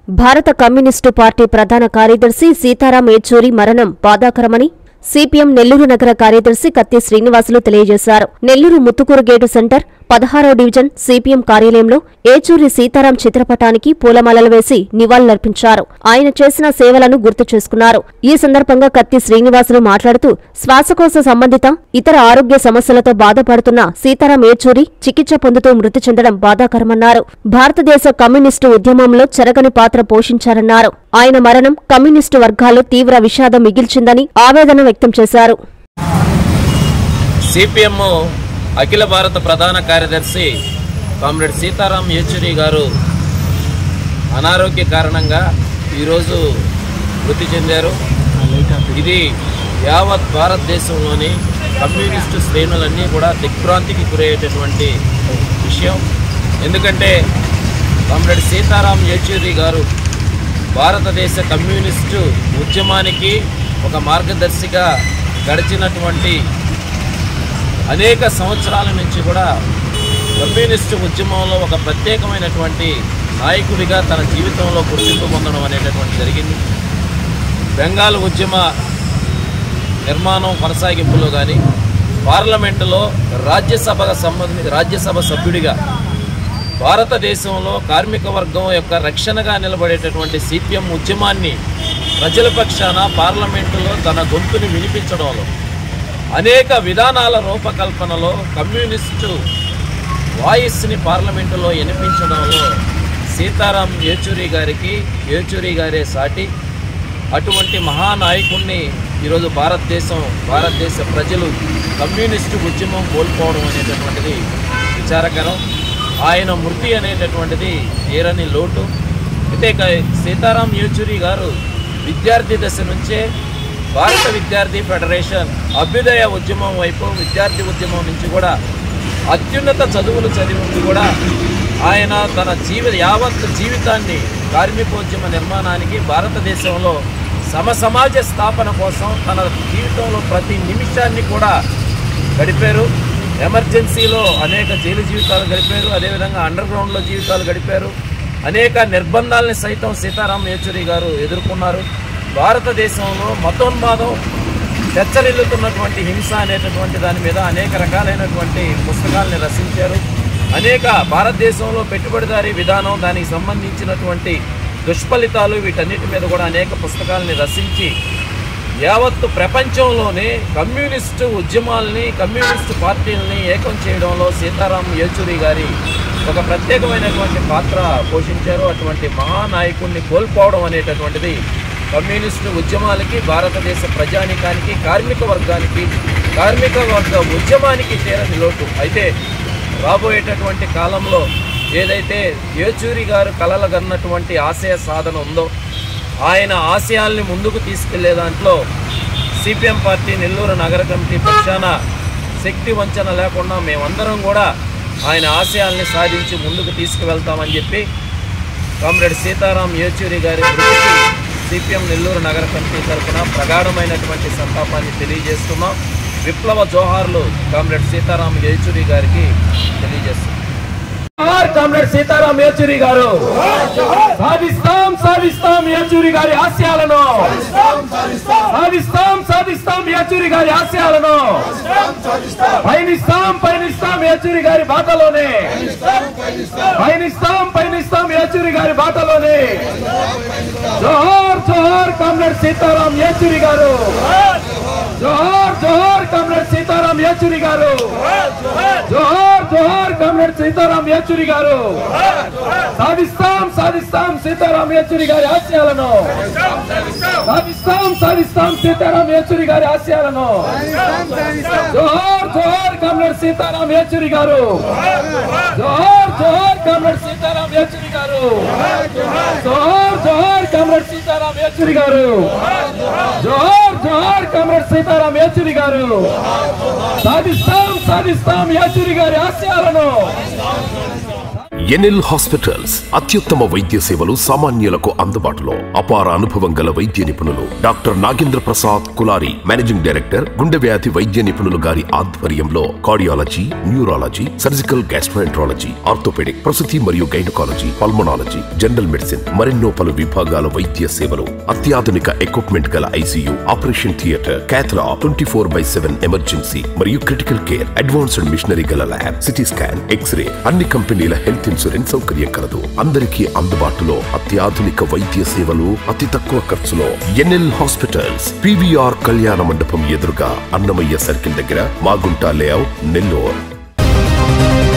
భారత communist party ప్రధాన కార్యదర్శి సీతారాం ఏచూరి మరణం బాధాకరమని సిపిఎం నెల్లూరు నగర కార్యదర్శి కత్తి శ్రీనివాసులు తెలియజేశారు. నెల్లూరు ముత్తుకూరు గేటు సెంటర్ 16వ డివిజన్ సిపిఎం కార్యాలయంలో ఏచూరి సీతారాం చిత్రపటానికి పూలమాలలు వేసి నివాళులర్పించారు. ఆయన చేసిన సేవలను గుర్తు చేసుకున్నారు. ఈ సందర్భంగా కత్తి శ్రీనివాసులు మాట్లాడుతూ శ్వాసకోశ సంబంధిత ఇతర ఆరోగ్య సమస్యలతో బాధపడుతున్న సీతారాం ఏచూరి చికిత్స పొందుతూ మృతి చెందడం బాధాకరమన్నారు. భారతదేశ కమ్యూనిస్టు ఉద్యమంలో చెరగని పాత్ర పోషించారన్నారు. ఆయన మరణం కమ్యూనిస్టు వర్గాల్లో తీవ్ర విషాదం మిగిల్చిందని ఆవేదన వ్యక్తం చేశారు. సిపిఎం అఖిల భారత ప్రధాన కార్యదర్శి కామ్రేడ్ సీతారాం ఏచూరి గారు అనారోగ్య కారణంగా ఈరోజు మృతి చెందారు. ఇది యావత్ భారతదేశంలోని కమ్యూనిస్టు శ్రేణులన్నీ కూడా దిగ్భ్రాంతికి గురయ్యేటటువంటి విషయం. ఎందుకంటే కామ్రేడ్ సీతారాం ఏచూరి గారు భారతదేశ కమ్యూనిస్టు ఉద్యమానికి ఒక మార్గదర్శిగా గడిచినటువంటి అనేక సంవత్సరాల నుంచి కూడా కమ్యూనిస్టు ఉద్యమంలో ఒక ప్రత్యేకమైనటువంటి నాయకుడిగా తన జీవితంలో గుర్తింపు పొందడం అనేటటువంటి జరిగింది. బెంగాల్ ఉద్యమ నిర్మాణం కొనసాగింపులో కానీ పార్లమెంటులో రాజ్యసభ సభ్యుడిగా భారతదేశంలో కార్మిక వర్గం యొక్క రక్షణగా నిలబడేటటువంటి సిపిఎం ఉద్యమాన్ని ప్రజల పక్షాన పార్లమెంటులో తన గొంతుని వినిపించడంలో అనేక విధానాల రూపకల్పనలో కమ్యూనిస్టు వాయిస్ని పార్లమెంటులో వినిపించడంలో సీతారాం ఏచూరి గారే సాటి. అటువంటి మహానాయకుణ్ణి ఈరోజు భారతదేశ ప్రజలు కమ్యూనిస్టు ఉద్యమం కోల్పోవడం అనేటటువంటిది విచారకరం. ఆయన మృతి అనేటటువంటిది తీరని లోటు. అయితే సీతారాం ఏచూరి గారు విద్యార్థి దశ నుంచే భారత విద్యార్థి ఫెడరేషన్ అభ్యుదయ ఉద్యమం వైపు విద్యార్థి ఉద్యమం నుంచి కూడా అత్యున్నత చదువులు చదివి కూడా ఆయన తన యావత్ జీవితాన్ని కార్మికోద్యమ నిర్మాణానికి భారతదేశంలో సమాజ స్థాపన కోసం తన జీవితంలో ప్రతి నిమిషాన్ని కూడా గడిపారు. ఎమర్జెన్సీలో అనేక జైలు జీవితాలు గడిపారు. అదేవిధంగా అండర్ గ్రౌండ్లో జీవితాలు గడిపారు. అనేక నిర్బంధాలని సైతం సీతారాం ఏచూరి గారు ఎదుర్కొన్నారు. భారతదేశంలో మతోన్మాదం చర్చరిల్లుతున్నటువంటి హింస అనేటటువంటి దాని మీద అనేక రకాలైనటువంటి పుస్తకాలని రచించారు. అనేక భారతదేశంలో పెట్టుబడిదారీ విధానం, దానికి సంబంధించినటువంటి దుష్ఫలితాలు, వీటన్నిటి మీద కూడా అనేక పుస్తకాలని రచించి యావత్తు ప్రపంచంలోనే కమ్యూనిస్టు ఉద్యమాలని కమ్యూనిస్టు పార్టీలని ఏకం చేయడంలో సీతారాం ఏచూరి గారి ఒక ప్రత్యేకమైనటువంటి పాత్ర పోషించారు. అటువంటి మహానాయకుడిని కోల్పోవడం అనేటటువంటిది కమ్యూనిస్టు ఉద్యమాలకి, భారతదేశ ప్రజానికానికి, కార్మిక వర్గ ఉద్యమానికి తీరని లోటు. అయితే రాబోయేటటువంటి కాలంలో ఏదైతే ఏచూరి గారు కలలుగన్నటువంటి ఆశయ సాధన ఉందో ఆయన ఆశయాల్ని ముందుకు తీసుకెళ్లే దాంట్లో సిపిఎం పార్టీ నెల్లూరు నగర కమిటీ పక్షాన శక్తి వంచన లేకుండా మేమందరం కూడా ఆయన ఆశయాల్ని సాధించి ముందుకు తీసుకువెళ్తామని చెప్పి కామ్రేడ్ సీతారాం ఏచూరి గారి గురించి సిపిఎం నెల్లూరు నగర కమిటీ తరఫున ప్రగాఢమైనటువంటి సంతాపాన్ని తెలియజేస్తున్నాం. విప్లవ జోహార్లు కామ్రేడ్ సీతారాం ఏచూరి గారికి తెలియజేస్తున్నాం. కామ్రేడ్ సీతారాం ఏచూరి గారు సాధిస్తాం ఏచూరి గారి ఆశయాలను సాధిస్తాం ఏచూరి గారి ఆశయాలను పయనిస్తాం ఏచూరి గారి బాటలోనే పయనిస్తాం ఏచూరి గారి బాటలోనే. జోహార్ కామ్రేడ్ సీతారాం ఏచూరి గారు. జోహార్ కామ్రేడ్ సీతారాం ఏచూరి గారు. జోహార్ కామ్రేడ్ సీతారాం ఏచూరి గారు. సాధిస్తాం సీతారాం ఏచూరి గారి ఆశయాలను సాధిస్తాం సీతారాం ఏచూరి గారి ఆశయాలను. జోహార్ కామ్రేడ్ సీతారాం ఏచూరి గారు. జోహార్ కామ్రేడ్ సీతారాం ఏచూరి గారు. జోహార్ కామ్రేడ్ సీతారాం ఏచూరి గారు. జోహార్ కామ్రేడ్ సీతారాం ఏచూరి గారు. సాధిస్తాం ఏచూరి గారి ఆశయాలను. ఎన్ఎల్ హాస్పిటల్స్ అత్యుత్తమ వైద్య సేవలు సామాన్యులకు అందుబాటులో. అపార అనుభవం గల వైద్య నిపుణులు doctor Nagendra Prasad Kulari, managing director, గుండె వ్యాధి వైద్య నిపుణులు గారి ఆధ్వర్యంలో cardiology, neurology, surgical gastroenterology, orthopaedic, ప్రసూతి మరియు గైనకాలజీ, పల్మనాలజీ, జనరల్ మెడిసిన్ మరెన్నో పలు విభాగాల వైద్య సేవలు. అత్యాధునిక ఎక్విప్మెంట్ గల ICU, operation theatre, cath lab, 24/7 emergency మరియు క్రిటికల్ కేర్, అడ్వాన్స్డ్ మిషనరీ గల ల్యాబ్, సిటీ స్కాన్, ఎక్స్రే, అన్ని కంపెనీల హెల్త్ ఇన్సూరెన్స్ సౌకర్యం కలదు. అందరికీ అందుబాటులో అత్యాధునిక వైద్య సేవలు అతి తక్కువ ఖర్చులో. ఎన్ఎల్ హాస్పిటల్స్, పీవీఆర్ కళ్యాణ మండపం ఎదురుగా, అన్నమయ్య సర్కిల్ దగ్గర, మాగుంట లేఅవుట్, నెల్లూరు.